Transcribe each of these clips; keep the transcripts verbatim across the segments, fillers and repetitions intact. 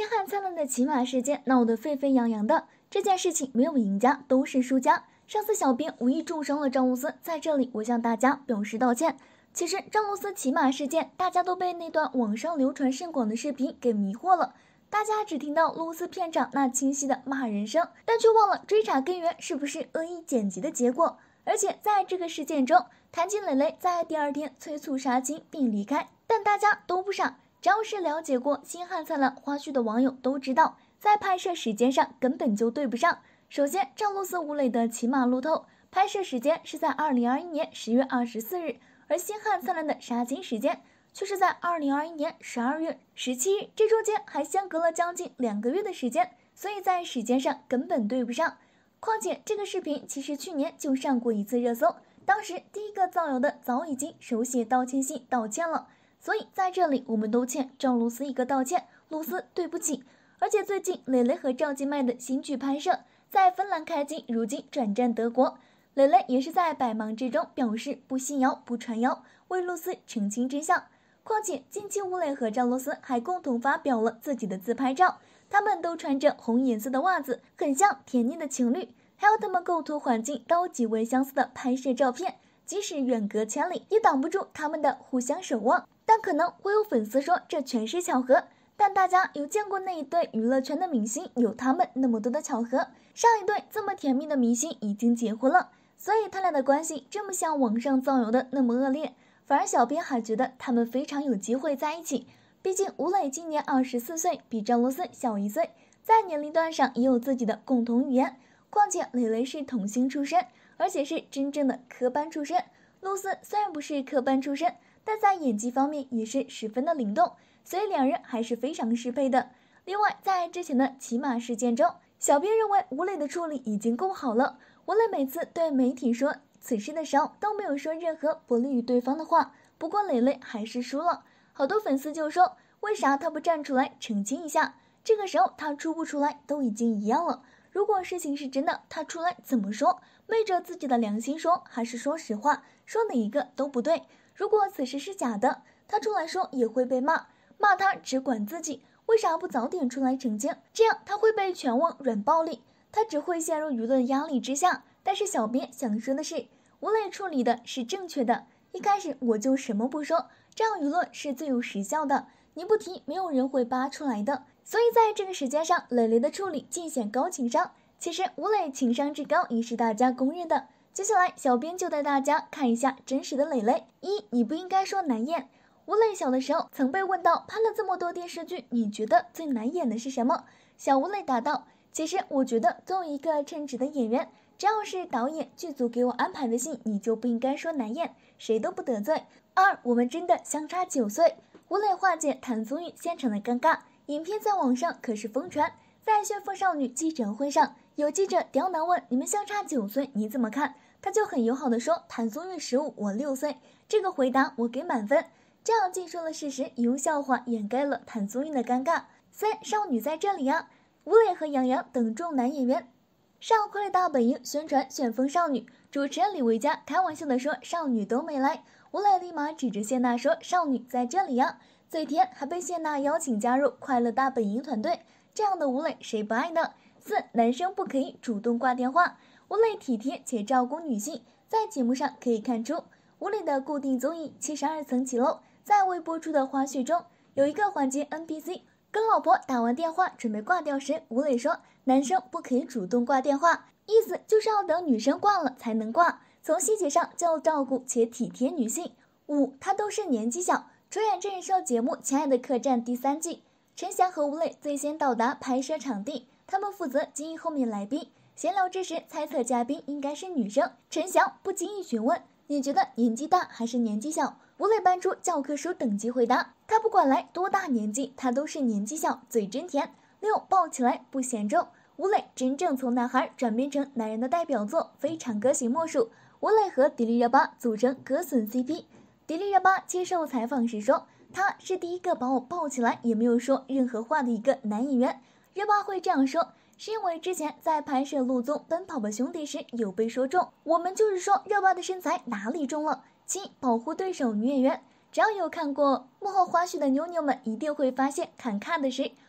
星汉灿烂的骑马事件闹得沸沸扬扬的，这件事情没有赢家，都是输家。上次小编无意重伤了张露思，在这里我向大家表示道歉。其实张露思骑马事件，大家都被那段网上流传甚广的视频给迷惑了。大家只听到露丝片场那清晰的骂人声，但却忘了追查根源是不是恶意剪辑的结果。而且在这个事件中，谭金蕾蕾在第二天催促杀青并离开，但大家都不傻。只要是了解过《星汉灿烂》花絮的网友都知道，在拍摄时间上根本就对不上。首先，赵露思、吴磊的骑马路透拍摄时间是在二零二一年十月二十四日，而《星汉灿烂》的杀青时间却是在二零二一年十二月十七日，这中间还相隔了将近两个月的时间，所以在时间上根本对不上。况且这个视频其实去年就上过一次热搜，当时第一个造谣的早已经手写道歉信道歉了。所以在这里，我们都欠赵露思一个道歉，露思对不起。而且最近蕾蕾和赵今麦的新剧拍摄在芬兰开机，如今转战德国，蕾蕾也是在百忙之中表示不信谣不传谣，为露丝澄清真相。况且近期吴磊和赵露思还共同发表了自己的自拍照，他们都穿着红颜色的袜子，很像甜腻的情侣。还有他们构图环境都极为相似的拍摄照片，即使远隔千里，也挡不住他们的互相守望。但可能会有粉丝说这全是巧合，但大家有见过那一对娱乐圈的明星有他们那么多的巧合？上一对这么甜蜜的明星已经结婚了，所以他俩的关系这么像网上造谣的那么恶劣，反而小编还觉得他们非常有机会在一起。毕竟吴磊今年二十四岁，比赵露思小一岁，在年龄段上也有自己的共同语言。况且蕾蕾是童星出身，而且是真正的科班出身。露丝虽然不是科班出身，但在演技方面也是十分的灵动，所以两人还是非常适配的。另外，在之前的骑马事件中，小编认为吴磊的处理已经够好了。吴磊每次对媒体说此事的时候都没有说任何不利于对方的话，不过蕾蕾还是输了。好多粉丝就说，为啥他不站出来澄清一下？这个时候他出不出来都已经一样了。如果事情是真的，他出来怎么说？昧着自己的良心说，还是说实话？说哪一个都不对。如果此事是假的，他出来说也会被骂，骂他只管自己，为啥不早点出来澄清？这样他会被全网软暴力，他只会陷入舆论压力之下。但是小编想说的是，吴磊处理的是正确的，一开始我就什么不说，这样舆论是最有时效的，你不提没有人会扒出来的。所以在这个时间上，蕾蕾的处理尽显高情商。其实吴磊情商之高也是大家公认的。接下来小编就带大家看一下真实的蕾蕾。一，你不应该说难演。吴磊小的时候曾被问到，拍了这么多电视剧，你觉得最难演的是什么？小吴磊答道，其实我觉得作为一个称职的演员，只要是导演剧组给我安排的戏，你就不应该说难演，谁都不得罪。二，我们真的相差九岁。吴磊化解谭松韵现场的尴尬，影片在网上可是疯传。在旋风少女记者会上，有记者刁难问，你们相差九岁你怎么看？他就很友好的说，谭松韵十五，我六岁。这个回答我给满分。这样既说了事实，也用笑话掩盖了谭松韵的尴尬。三，少女在这里啊！吴磊和杨洋等众男演员上快乐大本营宣传旋风少女，主持人李维嘉开玩笑的说，少女都没来。吴磊立马指着谢娜说，少女在这里啊！嘴甜还被谢娜邀请加入快乐大本营团队，这样的吴磊谁不爱呢？四，男生不可以主动挂电话。吴磊体贴且照顾女性，在节目上可以看出，吴磊的固定综艺七十二层起楼在未播出的花絮中，有一个环节 N P C 跟老婆打完电话准备挂掉时，吴磊说男生不可以主动挂电话，意思就是要等女生挂了才能挂，从细节上就要照顾且体贴女性。五，他都是年纪小。主演真人秀节目《亲爱的客栈》第三季，陈翔和吴磊最先到达拍摄场地，他们负责经营后面来宾。闲聊之时，猜测嘉宾应该是女生，陈翔不经意询问，你觉得年纪大还是年纪小？吴磊搬出教科书等级回答，他不管来多大年纪，他都是年纪小，嘴真甜。六，抱起来不嫌重。吴磊真正从男孩转变成男人的代表作《非常歌型》莫属，吴磊和迪丽热巴组成歌损 C P。迪丽热巴接受采访时说，他是第一个把我抱起来也没有说任何话的一个男演员。热巴会这样说，是因为之前在拍摄陆综《奔跑吧兄弟》时有被说中，我们就是说热巴的身材哪里重了。七，保护对手女演员。只要有看过幕后花絮的妞妞们一定会发现，坎卡的是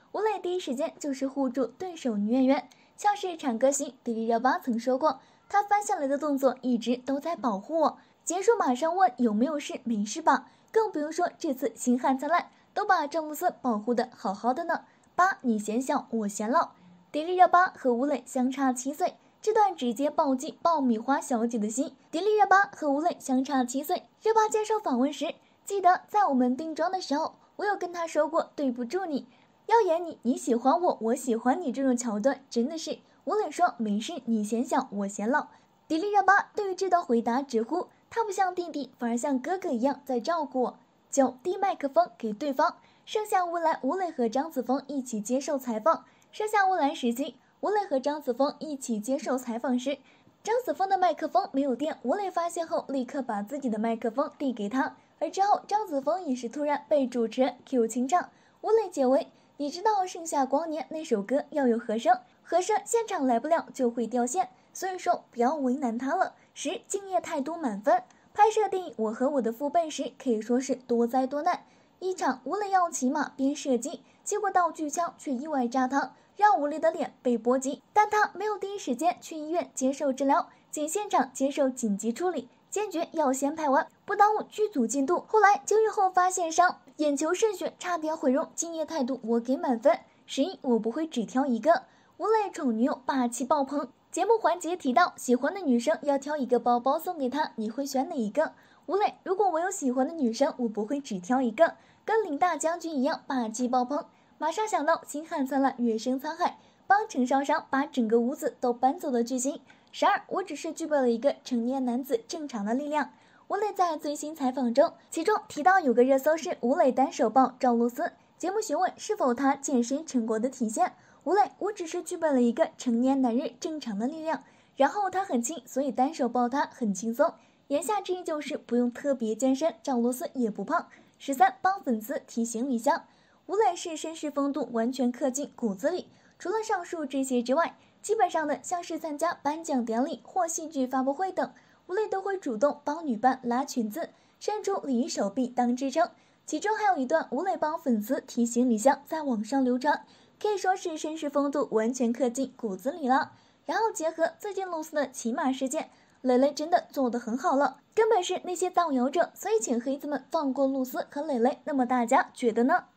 吴磊第一时间就是护住对手女演员，像是产歌星迪丽热巴曾说过，她翻下来的动作一直都在保护我。结束马上问有没有事，没事吧？更不用说这次星汉灿烂都把詹姆斯保护的好好的呢。八，你嫌小，我嫌老。迪丽热巴和吴磊相差七岁，这段直接暴击爆米花小姐的心。迪丽热巴和吴磊相差七岁，热巴接受访问时，记得在我们定妆的时候，我有跟她说过对不住你，要演你你喜欢我，我喜欢你这种桥段，真的是。吴磊说没事，你嫌小，我嫌老。迪丽热巴对于这道回答直呼，他不像弟弟，反而像哥哥一样在照顾我。九，递麦克风给对方。盛夏乌兰，吴磊和张子枫一起接受采访。盛夏乌兰时期，吴磊和张子枫一起接受采访时，张子枫的麦克风没有电，吴磊发现后立刻把自己的麦克风递给他，而之后张子枫也是突然被主持人 Q 清唱，吴磊解围，你知道盛夏光年那首歌要有和声，和声现场来不了就会掉线，所以说不要为难他了。十，敬业态度满分。拍摄电影《我和我的父辈》时可以说是多灾多难，一场吴磊要骑马边射击，结果道具枪却意外炸膛，让吴磊的脸被波及，但他没有第一时间去医院接受治疗，仅现场接受紧急处理，坚决要先拍完，不耽误剧组进度。后来就医后发现伤，眼球渗血，差点毁容，敬业态度我给满分。十一，我不会只挑一个。吴磊宠女友霸气爆棚。节目环节提到，喜欢的女生要挑一个包包送给她，你会选哪一个？吴磊，如果我有喜欢的女生，我不会只挑一个，跟林大将军一样霸气爆棚。马上想到星汉灿烂，月升沧海，帮陈少商把整个屋子都搬走的剧情。十二，我只是具备了一个成年男子正常的力量。吴磊在最新采访中，其中提到有个热搜是吴磊单手抱赵露思，节目询问是否他健身成果的体现。吴磊，我只是具备了一个成年男人正常的力量，然后他很轻，所以单手抱他很轻松。言下之意就是不用特别健身，赵露思也不胖。十三，帮粉丝提行李箱。吴磊是绅士风度完全刻进骨子里，除了上述这些之外，基本上的像是参加颁奖典礼或戏剧发布会等，吴磊都会主动帮女伴拉裙子，伸出礼仪手臂当支撑。其中还有一段吴磊帮粉丝提行李箱在网上流传，可以说是绅士风度完全刻进骨子里了。然后结合最近露丝的骑马事件，蕾蕾真的做得很好了，根本是那些造谣者，所以请黑子们放过露丝和蕾蕾。那么大家觉得呢？